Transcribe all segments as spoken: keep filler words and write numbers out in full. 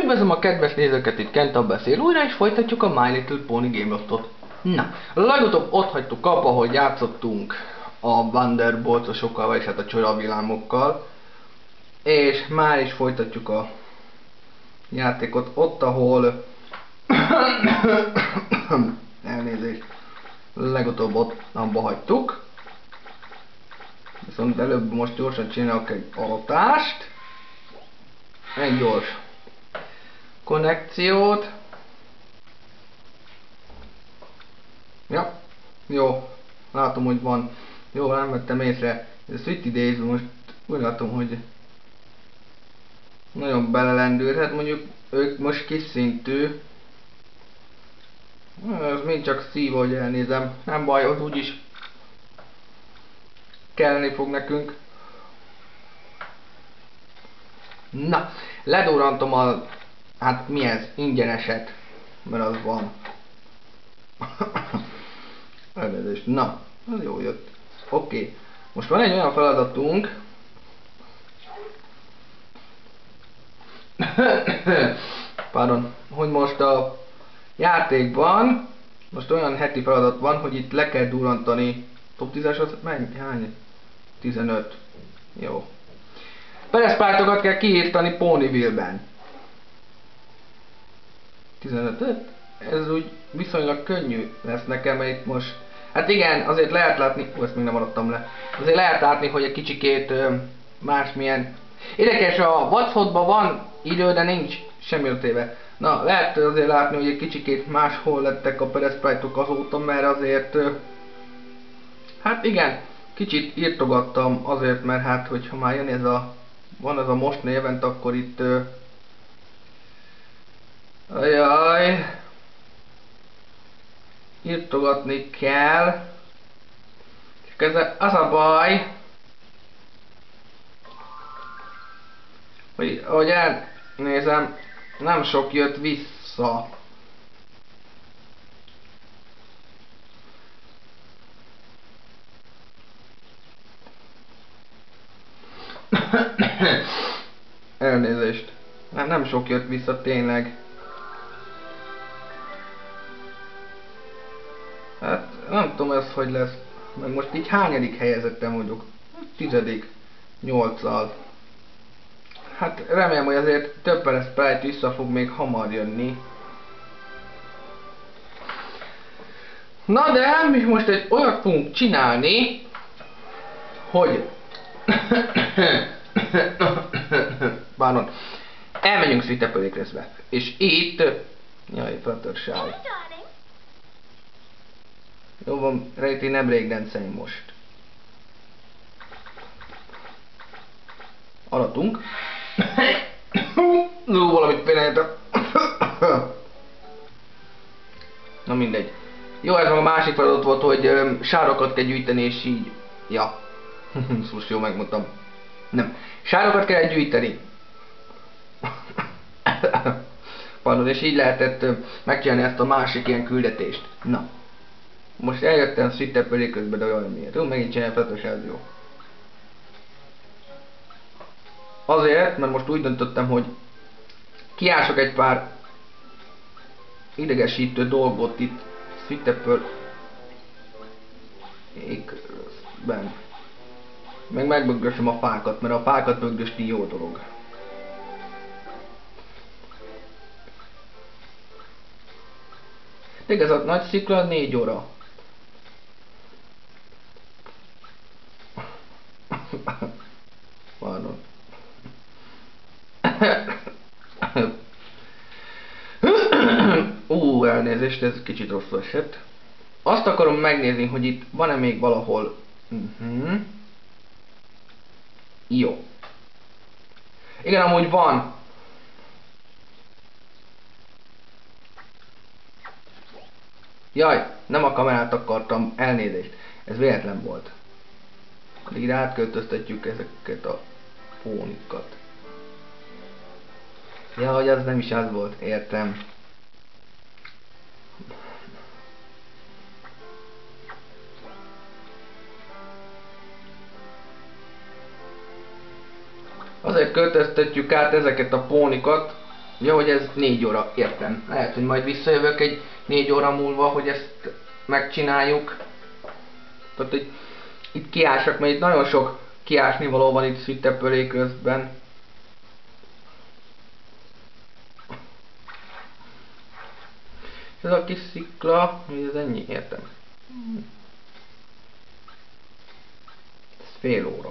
Üdvözlöm a kedves nézőket, itt Kenta beszél újra, és folytatjuk a My Little Pony Game Loft-ot. Na, legutóbb ott hagytuk abba, hogy játszottunk a Wonderboltosokkal, vagyis hát a csodavillámokkal. És már is folytatjuk a játékot ott, ahol... elnézést. Legutóbb ott abba hagytuk. Viszont előbb most gyorsan csinálok egy alatást. Egy gyors konnekciót. Ja, jó. Látom, hogy van. Jó, nem vettem észre. Ez a Sweetie Days most úgy látom, hogy nagyon belelendült. Hát mondjuk ők most kis szintű. Ez mind csak szív, hogy elnézem. Nem baj, az úgyis kelleni fog nekünk. Na, ledurrantom a... hát mi ez? Ingyeneset. Mert az van. Elnézést. Na, az jó jött. Oké. Okay. Most van egy olyan feladatunk. Pardon. Hogy most a játékban most olyan heti feladat van, hogy itt le kell durrantani. Top tízes az mennyi? Hány? tizenöt. Jó. Pereszpártokat kell kiírtani Ponyville-ben. tizenötöt? Ez úgy viszonylag könnyű lesz nekem, mert itt most... hát igen, azért lehet látni... ó, ezt még nem adottam le. Azért lehet látni, hogy egy kicsikét másmilyen... Érdekes, a What's-Hotban van idő, de nincs semmi ötéve. Na, lehet azért látni, hogy egy kicsikét máshol lettek a pereszpártok azóta, mert azért... hát igen, kicsit írtogattam azért, mert hát, hogyha már jön ez a... van ez a mostani event, akkor itt... ajaj... írtogatni kell. Csak ez a, az a baj, hogy ahogy elnézem, nem sok jött vissza. Elnézést. Nem, nem sok jött vissza tényleg. Hát nem tudom ez hogy lesz. Meg most így hányadik helyezettem vagyok? Tizedik. Nyolccal. Hát remélem, hogy azért több Pereszpárt vissza fog még hamar jönni. Na de mi most egy olyat fogunk csinálni, hogy bánon, elmegyünk Sweetie Pony-be. És itt... jaj, Fluttershy. Jó van, Rejti, nem breakdance-elj most. Alatunk. Jó, valamit félreértem. Na mindegy. Jó, ez meg a másik feladat volt, hogy um, sárokat kell gyűjteni, és így... ja. Most jó, megmondtam. Nem. Sárokat kell gyűjteni. Pardon, és így lehetett uh, megcsinálni ezt a másik ilyen küldetést. Na. Most eljöttem Sweetie Pony közben, de olyan miért. Jó, megint csinálj Fluttershy, az jó. Azért, mert most úgy döntöttem, hogy kiások egy pár idegesítő dolgot itt Sweetie Pony-ben. Meg megbögdösöm a fákat, mert a fákat bögdösni jó dolog. De ez a nagy szikla négy óra. Pardon. Ú, elnézést, ez kicsit rosszul esett. Azt akarom megnézni, hogy itt van-e még valahol... Uh-huh. Jó. Igen, amúgy van. Jaj, nem a kamerát akartam, elnézést. Ez véletlen volt. Akkor ide átköltöztetjük ezeket a pónikat. Ja, hogy az nem is az volt, értem. Azért költöztetjük át ezeket a pónikat, Jó, hogy ez négy óra, értem. Lehet, hogy majd visszajövök egy négy óra múlva, hogy ezt megcsináljuk. Tehát, hogy itt kiássak, mert itt nagyon sok kiásni való van itt Szüttepölé közben. Ez a kis szikla, hogy ez ennyi, értem. Ez fél óra.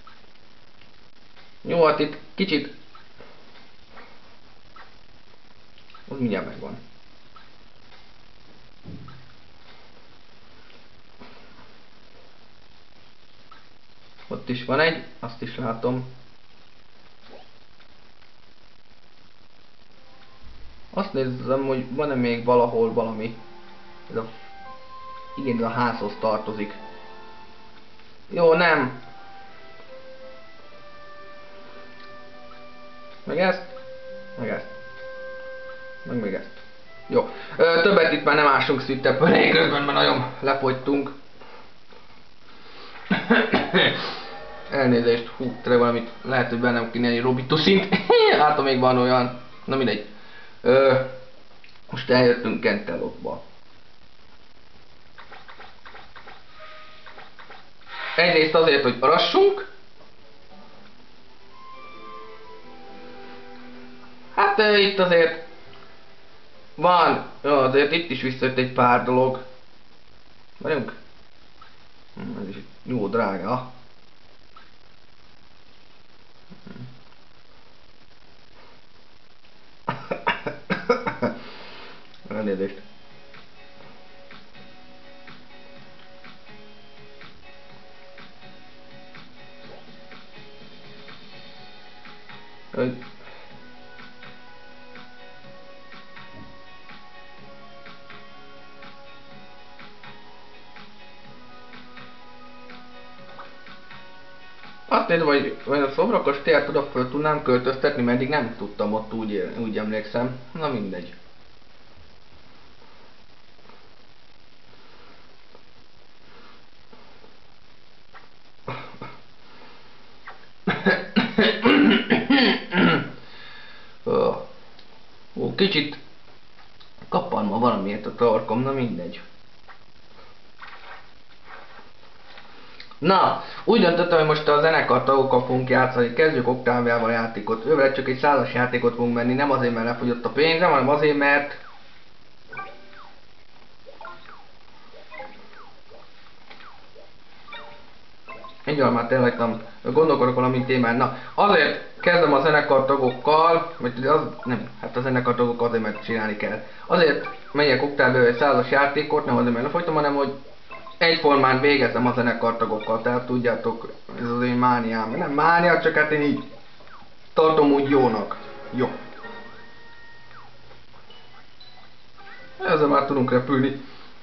Jó, hát itt kicsit... Az mindjárt megvan. Ott is van egy, azt is látom. Azt nézzem, hogy van-e még valahol valami. Ez a... Igen, ez a házhoz tartozik. Jó, nem. Meg ezt. Meg ezt. Meg még ezt. Jó. Ö, többet itt már nem ásunk Szüttepölé közben, mert nagyon lefogytunk. Elnézést, hú, tényleg valamit lehet, hogy bennem kéne egy Robitusint. Hát, még van olyan. Na mindegy. Ö, most eljöttünk Kentelotba. Egyrészt azért, hogy arassunk. Hát ö, itt azért van, jó, azért itt is visszajött egy pár dolog. Várjunk. Hm, ez is jó drága. Elnézést. Hogy... Azt nézem, hogy, hogy a Szobrakastélyát oda föl tudnám költöztetni, mert eddig nem tudtam ott, úgy, úgy emlékszem. Na mindegy. Ó, kicsit kappan ma valamiért a torkom, na mindegy. Na, úgy döntöttem, hogy most a zenekartagokkal fogunk játszani, kezdjük Oktáviával a játékot. Ővel csak egy százas játékot fogunk menni, nem azért, mert lefogyott a pénzem, hanem azért, mert... Egyáltalán már tényleg nem gondolkodok valami témán. Na, azért kezdem a zenekartagokkal, vagy az, nem, hát a zenekartagok azért, mert csinálni kell. Azért megyek Oktáviával egy százas játékot, nem azért, mert lefogytam, hanem hogy egyformán végezem a zenekartagokkal, tehát tudjátok, ez az én mániám. Nem mánia, csak hát én így tartom úgy jónak. Jó. Ezzel már tudunk repülni.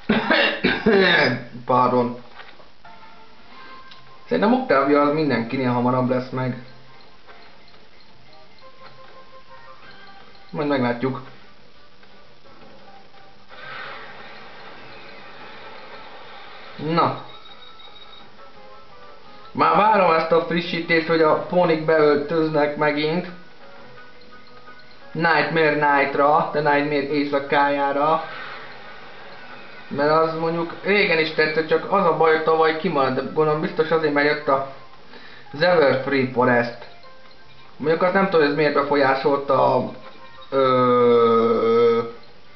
Pardon. Szerintem Octavia az mindenkinél hamarabb lesz meg. Majd meglátjuk. Na. Már várom ezt a frissítést, hogy a pónik beöltöznek megint. Nightmare Night-ra, de Nightmare éjszakájára. Mert az mondjuk régen is tetszett, csak az a baj, hogy tavaly kimaradt, de gondolom biztos azért, mert jött a Everfree Forest. Mondjuk azt nem tudom, hogy ez miért befolyásolta a... Ö,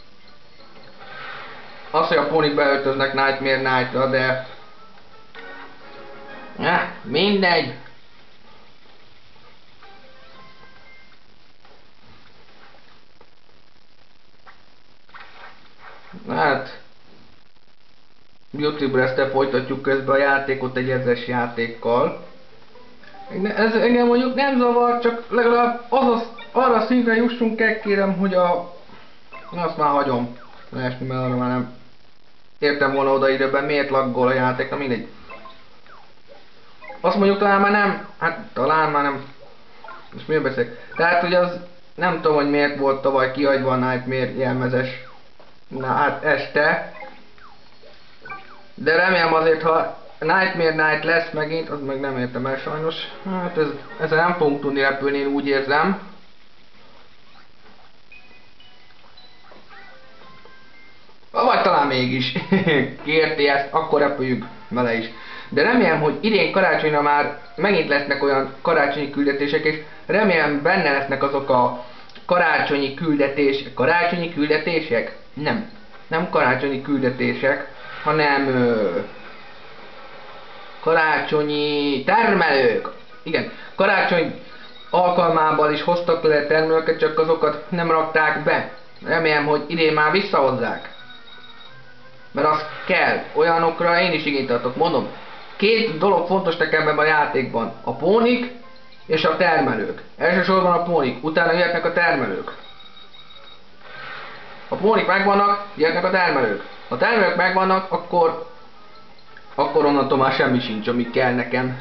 az, hogy a pónik beöltöznek Nightmare Night-ra, de... Ja, mindegy! Hát... Beauty Breast-tel folytatjuk közben a játékot egy ezres játékkal. Ez engem mondjuk nem zavar, csak legalább az az, arra a szintre jussunk el, kérem, hogy a... Azt már hagyom. Esni, mert arra már nem értem volna oda időben, miért laggol a játék, na mindegy. Azt mondjuk talán már nem, hát talán már nem, most miért beszélek? Tehát hogy az, nem tudom, hogy miért volt tavaly kihagyva a Nightmare jelmezes, na hát este. De remélem azért, ha Nightmare Night lesz megint, az meg nem értem el sajnos. Hát ez, ezzel nem fogunk tudni repülni, én úgy érzem. mégis kérti ezt, akkor repüljük vele is. De remélem, hogy idén karácsonyra már megint lesznek olyan karácsonyi küldetések, és remélem benne lesznek azok a karácsonyi küldetések. Karácsonyi küldetések? Nem. Nem karácsonyi küldetések, hanem ö, karácsonyi termelők. Igen, karácsony alkalmával is hoztak le termelőket, csak azokat nem rakták be. Remélem, hogy idén már visszahozzák. Mert az kell. Olyanokra én is igényt tartok. Mondom, két dolog fontos nekem ebben a játékban. A pónik és a termelők. Elsősorban a pónik, utána jöhetnek a termelők. Ha pónik megvannak, jöhetnek a termelők. Ha a termelők megvannak, akkor akkor onnantól már semmi sincs, ami kell nekem.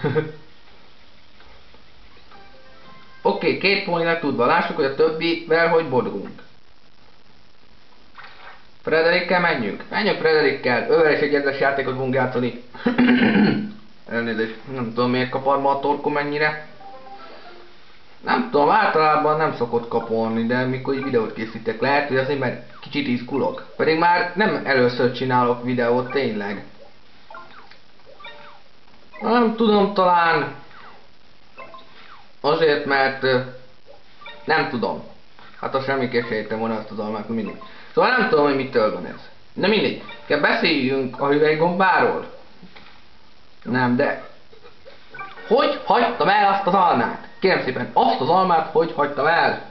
Oké, okay, két póninak tudva. Lássuk, hogy a többivel hogy boldogulunk. Frederikkel menjünk. Menjünk Frederikkel. Ővel is egy egyes játékot fogunk játszani. Elnézést. Nem tudom, miért kapar ma a torkom ennyire. Nem tudom, általában nem szokott kapolni, de mikor egy videót készítek, lehet, hogy azért, mert kicsit izgulok. Pedig már nem először csinálok videót, tényleg. Nem tudom, talán azért, mert nem tudom. Hát azt semmiképp se értem volna azt az almát, mindig. Szóval nem tudom, hogy mitől van ez. De mindegy. Kell beszéljünk a hüvelygombáról. Nem, de... Hogy hagytam el azt az almát? Kérem szépen, azt az almát hogy hagytam el?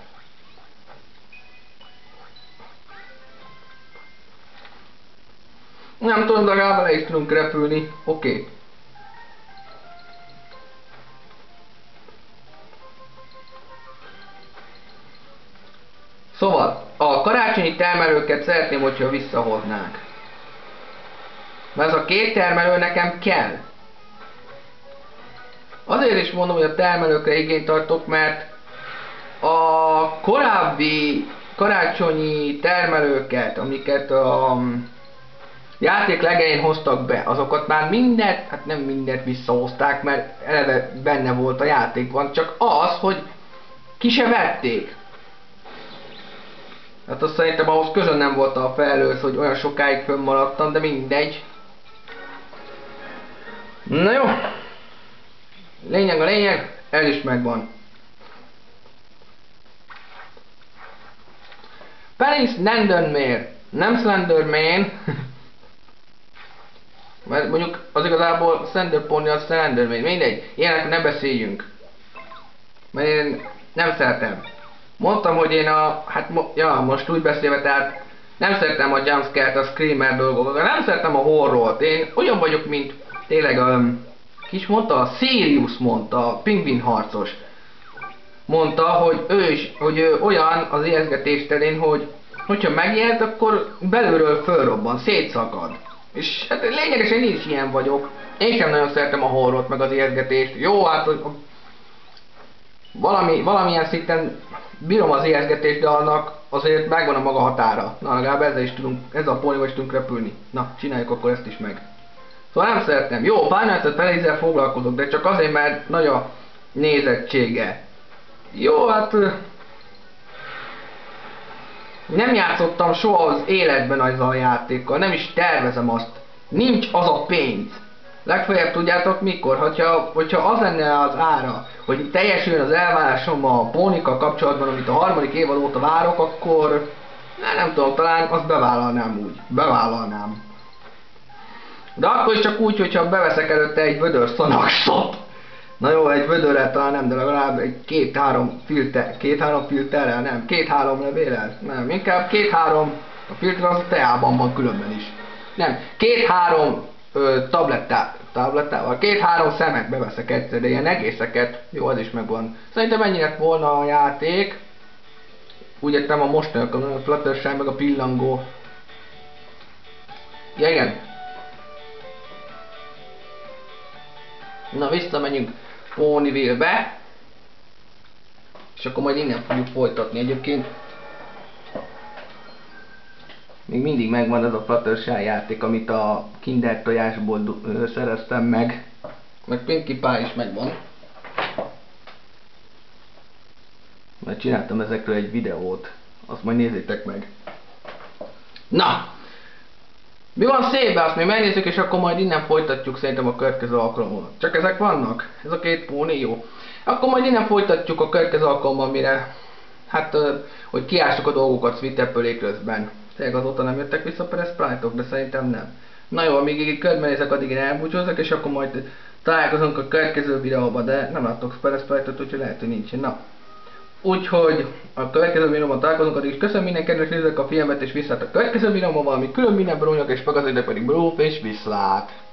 Nem tudom, de legalább le is tudunk repülni. Oké. Okay. Szóval, a karácsonyi termelőket szeretném, hogyha visszahoznák. Mert ez a két termelő nekem kell. Azért is mondom, hogy a termelőkre igényt tartok, mert a korábbi karácsonyi termelőket, amiket a játék legelején hoztak be, azokat már mindent, hát nem mindent visszahozták, mert eleve benne volt a játékban, csak az, hogy ki se vették. Hát azt szerintem ahhoz közön nem volt a felelős, hogy olyan sokáig fönnmaradtam, de mindegy. Na jó. Lényeg a lényeg, ez is megvan. Penis Slenderman, nem Slenderman. Mert mondjuk az igazából Slender Pony az Slenderman, mindegy, ilyenek ne beszéljünk. Mert én nem szeretem. Mondtam, hogy én a, hát mo ja, most úgy beszélve, tehát nem szeretem a jumpscare-t, a screamer dolgokat, nem szeretem a horrort. Én olyan vagyok, mint tényleg a, ki is mondta, a Sirius mondta, a pingvin harcos. Mondta, hogy ő is, hogy ő olyan az ijesztgetés terén, hogy hogyha megijed, akkor belülről fölrobban, szétszakad. És hát lényegesen én is ilyen vagyok. Én sem nagyon szeretem a horrort, meg az ijesztgetést. Jó, hát valami, valamilyen szinten bírom az ijesztgetést, de annak azért megvan a maga határa. Na, legalább ezzel is tudunk, ezzel a pónival is tudunk repülni. Na, csináljuk akkor ezt is meg. Szóval nem szeretem. Jó, Final Fantasy-vel foglalkozok, de csak azért, mert nagy a nézettsége. Jó, hát... Nem játszottam soha az életben azzal a játékkal, nem is tervezem azt. Nincs az a pénz. Legfeljebb tudjátok mikor, hogyha, hogyha az lenne az ára, hogy teljesüljön az elvárásom a pónikkal kapcsolatban, amit a harmadik évad óta várok, akkor nem, nem tudom, talán azt bevállalnám úgy. Bevállalnám. De akkor is csak úgy, hogyha beveszek előtte egy vödör szanaxot. Na jó, egy vödörrel talán nem, de legalább egy két-három filter, két-három filterrel, nem, két-három levélel, nem, inkább két-három, a filter az a teában van különben is. Nem, két-három tablettá, tablettával, két-három szemet beveszek egyszer, de ilyen egészeket, jó, az is megvan. Szerintem ennyi lett volna a játék. Úgy értem a mostanában, a Fluttershy meg a pillangó. Ja, igen. Na, visszamegyünk Ponyville-be. És akkor majd innen fogjuk folytatni. Egyébként még mindig megvan az a Fluttershy játék, amit a Kinder tojásból szereztem meg. Meg Pinkie Pie is megvan. Mert csináltam ezekről egy videót. Azt majd nézzétek meg. Na! Mi van szépbe, azt mi megnézzük, és akkor majd innen folytatjuk szerintem a következő alkalommal. Csak ezek vannak? Ez a két póni jó. Akkor majd innen folytatjuk a következő alkalommal, mire, hát, hogy kiássuk a dolgokat Sweet közben. Tényleg azóta nem jöttek vissza a Sprite-ok, de szerintem nem. Na jó, amíg így körbenézek, addig én elbúcsúzok, és akkor majd találkozunk a következő videóban, de nem látok Sprite-ot, úgyhogy lehet, hogy nincsen. Na. Úgyhogy a következő videóban találkozunk, addig is köszönöm minden kedves nézők a filmet, és viszlát a következő videóban valami külön mindenből unyak, és meg az ide pedig bróf, és viszlát!